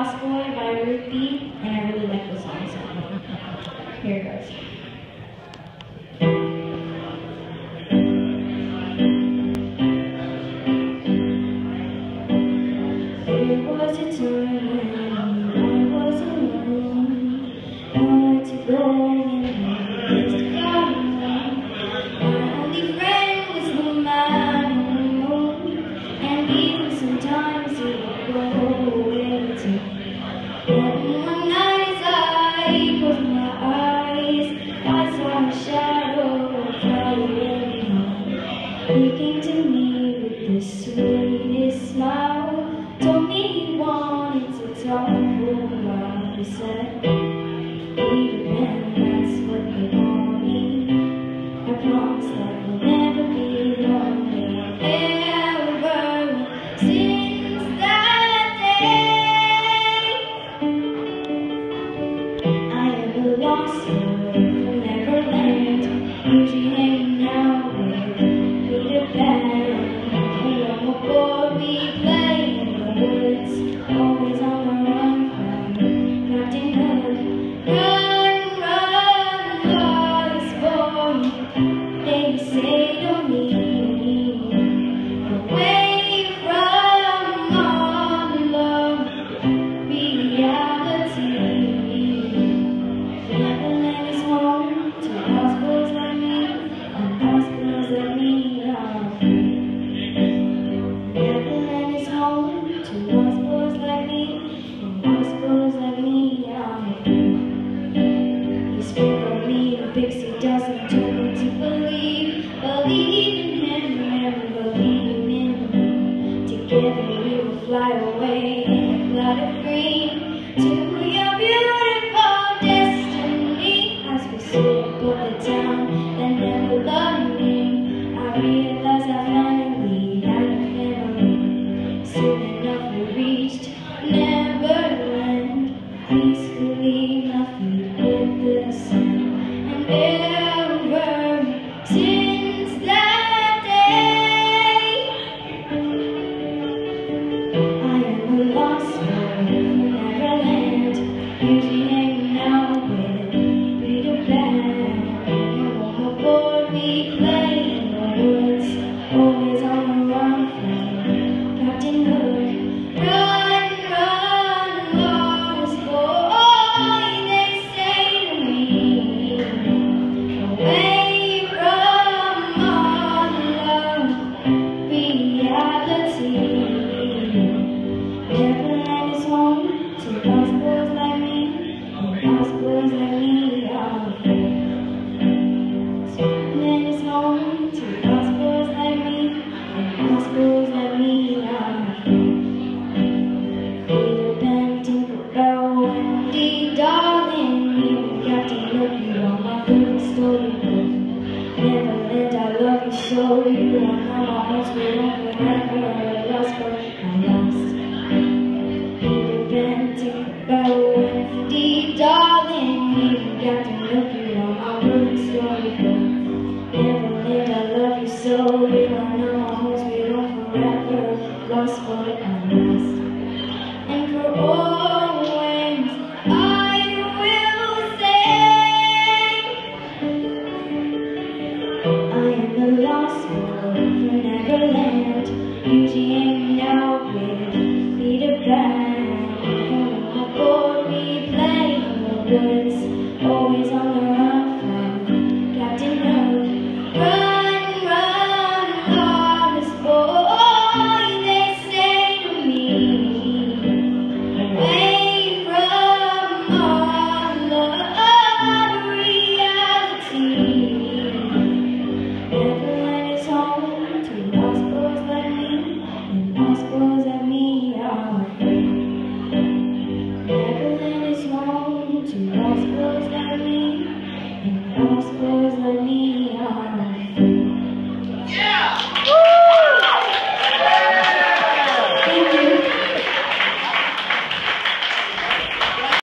Lost Boy by Ruth B, and I really like the song, so here it goes. There was a time when I was alone, nowhere to go and place to come. My only friend was the man on the moon, and even sometimes he would go away too. Then one night as I closed my eyes, I saw a shadow fly away home. He came to me with the sweetest smile, told me he wanted to talk for a while. He said, "Be the man, that's what they want me. I promise that we'll never be lonely ever." Since that day, I am a lost boy from Neverland, usually hanging out with Peter Pan. Hey, I'm a boy, we play in the woods, always on the run from Captain Hook. Run, run, lost boy, they say to me, away from all love, reality. Neverland is home to lost boys like me, and lost girls like me are free. Neverland is home to lost boys like me, and lost girls like me are free. He sprinkled me in pixie dust and told me to believe in him and believe in me. Together we will fly away in a cloud of green to your beautiful destiny. As we sit above the town that never loved me, I realize I finally had a family. Soon enough we reached Neverland, peacefully my feet hit the sand. And ever since that day, I am a lost boy from Neverland, usually hanging out with Peter Pan. And on the board we play in the woods, always on the run from Captain Hook. Run, run, lost boy, they say to me, away from all love, reality. Neverland is home to lost boys like me, and lost boys like me are free. Neverland is home to lost boys like me, and lost boys like me are free. Peter Pan, Tinkerbell, Wendy, darling, even Captain Hook, you are my favorite storybook. Neverland, I love you so, you are my heart's will forever. Lost boy, I'm lost. Peter Pan, Tinkerbell, Wendy, darling, even Captain Hook, you are my favorite storybook. Neverland, I love you so, you are my heart's will forever. Lost boy, I'm lost. And for always I will say, I am a lost boy from Neverland, usually hanging out with Peter Pan. And on the board we play in the woods, always on the run from Captain Hook. Run, run, lost boy, they say to me, away from all love, reality. Neverland is home to lost boys like me, and lost boys like me are free. Neverland is home to lost boys like me, and lost boys like me